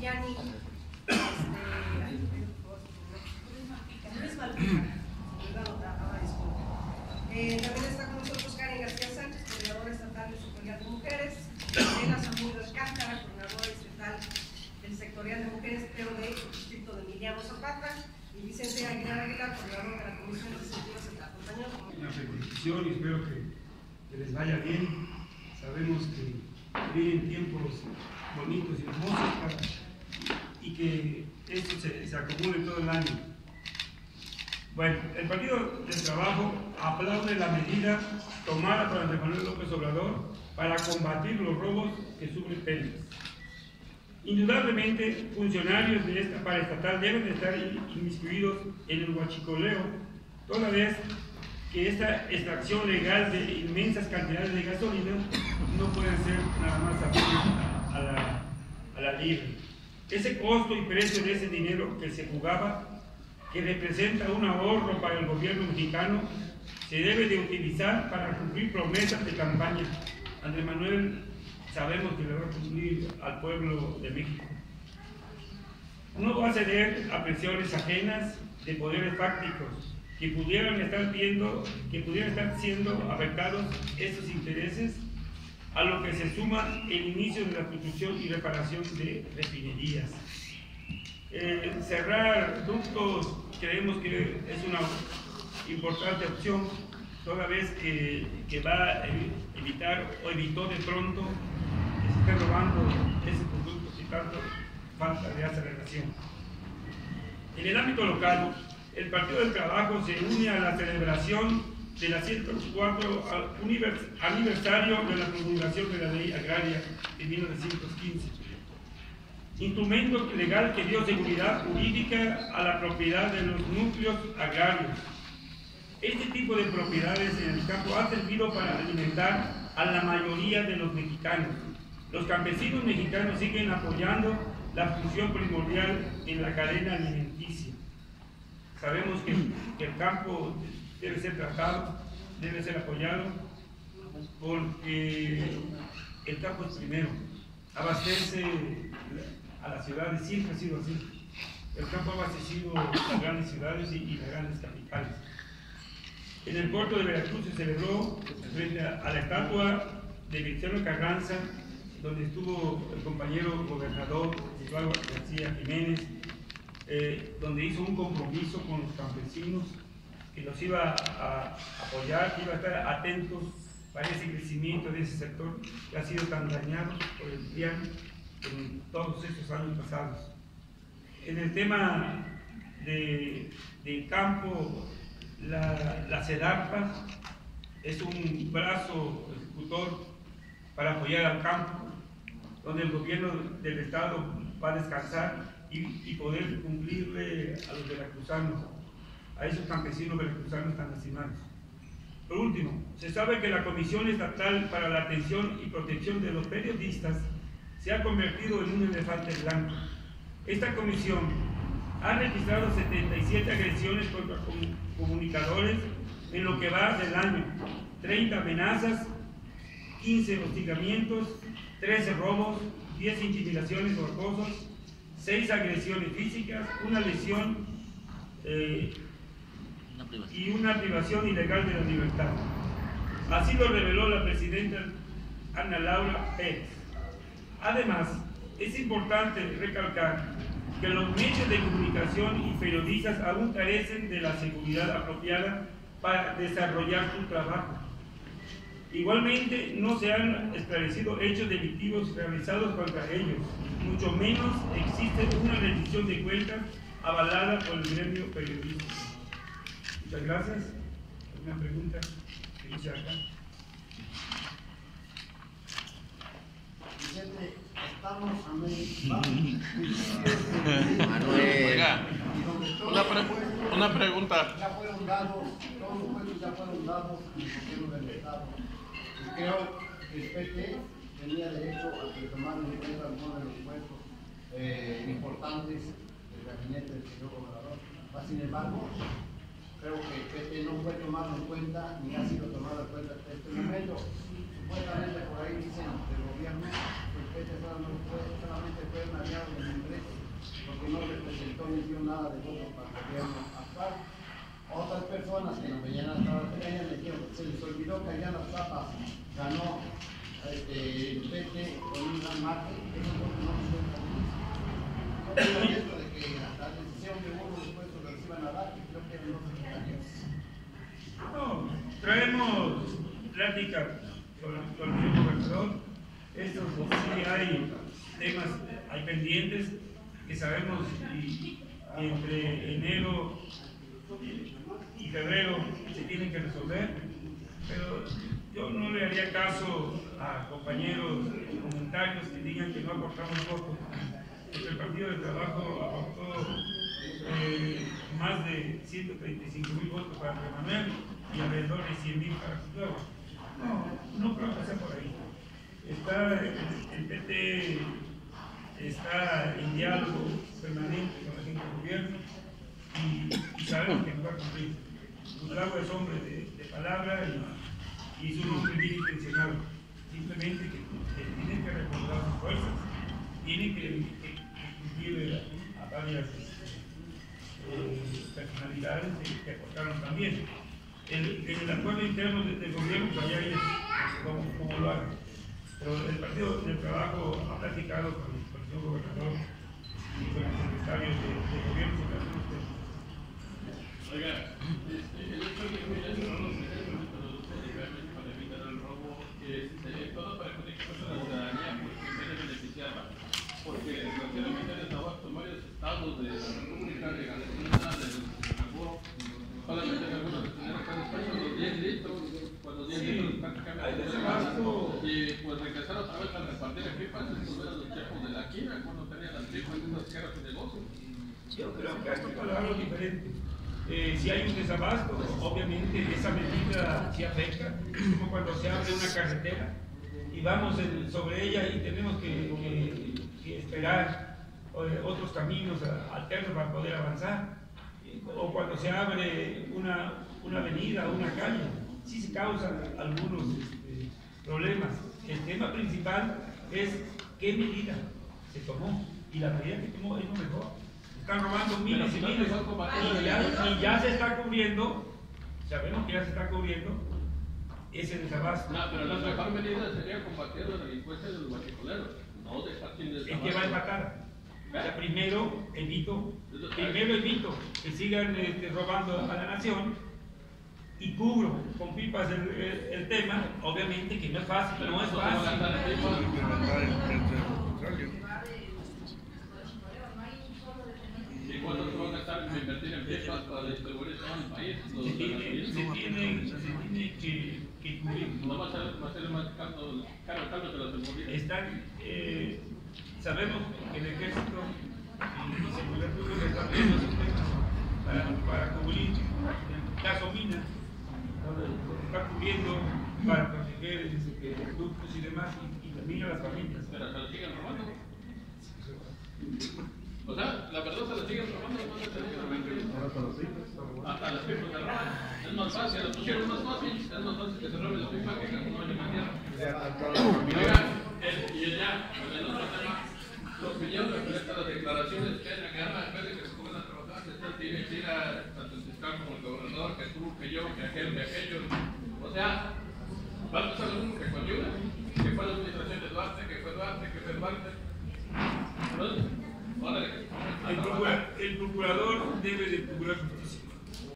Villani, también está con nosotros Karen García Sánchez, coordinadora estatal del sectorial de mujeres, Elena Zamudio Alcántara, coordinadora estatal del sectorial de mujeres, pero del distrito de Emiliano Zapata, y Vicente Aguilar, coordinador de la Comisión de Sentido Central. Una felicitación y espero que les vaya bien. Sabemos que vienen tiempos bonitos y hermosos y que esto se acumule todo el año. Bueno, el Partido del Trabajo aplaude la medida tomada por Andrés Manuel López Obrador para combatir los robos que sufre Pemex. Indudablemente, funcionarios de esta paraestatal deben de estar inmiscuidos en el huachicoleo, toda vez que esta extracción legal de inmensas cantidades de gasolina no puede ser nada más afín a la libre. Ese costo y precio de ese dinero que se jugaba, que representa un ahorro para el gobierno mexicano, se debe de utilizar para cumplir promesas de campaña. Andrés Manuel sabemos que le va a cumplir al pueblo de México. No va a ceder a presiones ajenas de poderes fácticos que pudieran estar siendo afectados esos intereses, a lo que se suma el inicio de la construcción y reparación de refinerías. Cerrar ductos creemos que es una importante opción, toda vez que va a evitar o evitó de pronto que se esté robando ese producto y tanto falta de aceleración. En el ámbito local, el Partido del Trabajo se une a la celebración de la 104 aniversario de la promulgación de la Ley Agraria de 1915, instrumento legal que dio seguridad jurídica a la propiedad de los núcleos agrarios. Este tipo de propiedades en el campo ha servido para alimentar a la mayoría de los mexicanos. Los campesinos mexicanos siguen apoyando la función primordial en la cadena alimenticia. Sabemos que el campo debe ser tratado, debe ser apoyado, porque el campo es primero. Abastece a las ciudades, siempre ha sido así. El campo ha abastecido las grandes ciudades y las grandes capitales. En el puerto de Veracruz se celebró frente a la estatua de Venustiano Carranza, donde estuvo el compañero gobernador Eduardo García Jiménez, donde hizo un compromiso con los campesinos, que los iba a apoyar, que iba a estar atentos para ese crecimiento de ese sector que ha sido tan dañado por el PRIAN en todos estos años pasados. En el tema del campo, la SEDARPA es un brazo ejecutor para apoyar al campo, donde el gobierno del estado va a descansar y poder cumplirle a los veracruzanos, a esos campesinos veracruzanos tan lastimados. Por último, se sabe que la Comisión Estatal para la Atención y Protección de los Periodistas se ha convertido en un elefante blanco. Esta comisión ha registrado 77 agresiones contra comunicadores en lo que va del año, 30 amenazas, 15 hostigamientos, 13 robos, 10 intimidaciones o acosos, 6 agresiones físicas, una lesión y una privación ilegal de la libertad. Así lo reveló la presidenta Ana Laura Pérez. Además, es importante recalcar que los medios de comunicación y periodistas aún carecen de la seguridad apropiada para desarrollar su trabajo. Igualmente, no se han esclarecido hechos delictivos realizados contra ellos, mucho menos existe una rendición de cuentas avalada por el gremio periodístico. Muchas gracias. ¿Alguna pregunta? ¿Qué acá? Vicente, estamos a medio. Oiga, una pregunta. Ya fueron dados, todos los puestos ya fueron dados en el gobierno del Estado. Y creo que el PT tenía derecho a que tomaran en cuenta algunos de los puestos importantes del gabinete del señor gobernador. Sin embargo, creo que el PT no fue tomado en cuenta ni ha sido tomado en cuenta hasta este momento. supuestamente por ahí dicen del gobierno que el PT solamente fue un aliado del Congreso porque no representó ni dio nada de voto para el gobierno actual. Otras personas que nos venían hasta allá me dijeron, se les olvidó que allá en las tapas ganó el PT con un gran margen, eso es lo que no se cuenta. No tengo esto de que hasta la decisión de uno después se lo reciban a dar, que creo que no se quitaría. No, traemos plática con el señor gobernador. Estos sí hay temas, hay pendientes que sabemos y entre enero y febrero se tienen que resolver, pero yo no le haría caso a compañeros comentarios que digan que no aportamos votos. El Partido del Trabajo aportó más de 135,000 votos para Andrés Manuel y alrededor de 100,000 para Cuauhtémoc. No creo que sea por ahí. El PT está en diálogo permanente con la gente del gobierno y sabemos que no va a cumplir. Gustavo es hombre de palabra y es un hombre bien intencionado. Simplemente que tiene que recordar sus fuerzas, tiene que cumplir a varias personalidades que aportaron también. En el acuerdo interno del gobierno, pues ya es como lo hagan. Pero el Partido del Trabajo ha platicado con el señor gobernador y con el secretario de gobierno sobre algunos temas. Oiga, el hecho de que ya no los productos para evitar el robo, todo perjudica a la ciudadanía porque se debe beneficiar, porque desgraciadamente les daba varios estados de la República de gasolina, del seguro, solamente en algunos tener que después los 10 litros, cuando 10 litros prácticamente y pues regresar otra vez a repartir aquí para volver a los chefos de la quina cuando tenían las tripas en esas guerras de negocios. Yo creo que esto para algo diferente. Si hay un desabasto, obviamente esa medida sí afecta, como cuando se abre una carretera y vamos sobre ella y tenemos que esperar otros caminos alternos para poder avanzar, o cuando se abre una avenida, una calle, sí se causan algunos problemas. El tema principal es qué medida se tomó, y la medida que tomó es lo mejor. Están robando miles y miles y ya se está cubriendo, sabemos que ya se está cubriendo ese desabasto. No, pero la mejor medida sería combatir la delincuencia de los guachicoleros, no dejar sin desabasto. Es que va a empatar. O sea, primero evito que sigan robando a la nación y cubro con pipas el tema. Obviamente que no es fácil, no es fácil. ¿Y cuánto se van a gastar en invertir en pipas para distribuir todo el país? Se tiene que cubrir. No va a ser más caro que la seguridad. Sabemos que el ejército y seguridad pública están viendo esos temas para cubrir el caso mina, se está cubriendo para proteger ductos y demás, y también a las familias. Pero se lo siguen robando. O sea, la verdad se lo siguen robando, no se lo siguen robando. Hasta las pipas se roban. Es más fácil, lo pusieron más fácil. Es más fácil que se robe la pipa que no le mandieron. Y ya, en el otro tema, los pillados referente a las declaraciones que hay en la guerra, después de que se pongan a trabajar, tiene que ir tanto el fiscal como el gobernador, que tú, que yo, que aquel, que aquellos. O sea, va a pasar lo mismo que con Yuna, que fue la administración de Duarte, que fue Duarte, que fue Duarte. Entonces, el procurador debe de procurar justicia.